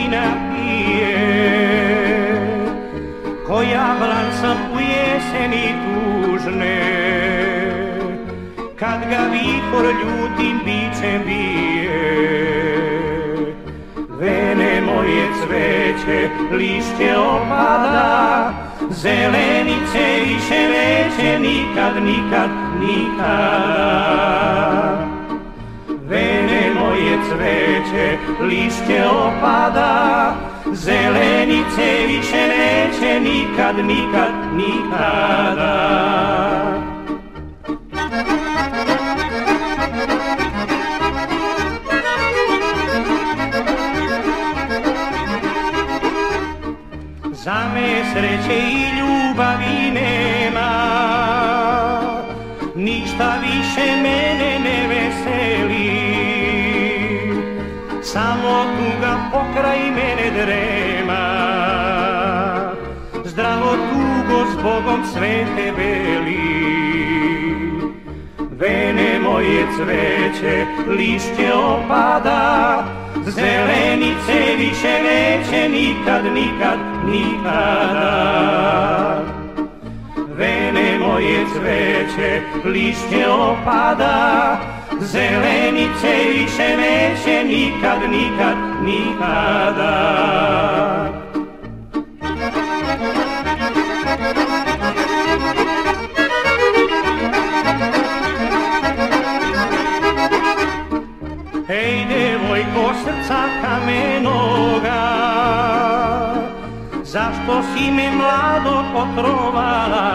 vina pije, ko jablanca u jeseni tužne, kad ga vihor ljutim bičem bije. Vene moje cveće, lišće opada, zelenice više neće nikad, nikad, nikada. Vene moje cveće, lišće opada, zelenice više neće nikad, nikad, nikada. Za me sreće i ljubavi nema, ništa više mene ne veseli, samo tuga pokraj mene drema. Zdravo tugo s Bogom sve te beli, vene moje cveće, lišće opada, zelenice više neće nikad, nikad, nikada. Vene moje cveće, lišće opada, zelenice više neće nikad, nikad, nikada. Ej, devojko srca kamenoga, zašto si me mlado otrovala?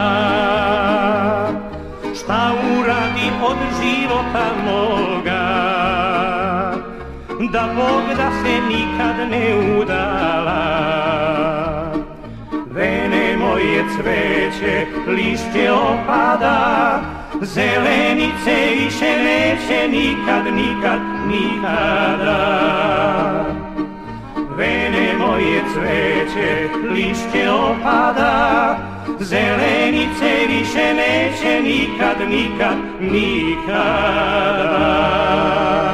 Šta uradi od života moga, da Bog da se nikad ne udala? Vene moje cveće, lišće opada, zelenice više neće nikad, nikad, nikada. Vene moje cveće, lišće opada, zelenice više neće nikad, nikad, nikada.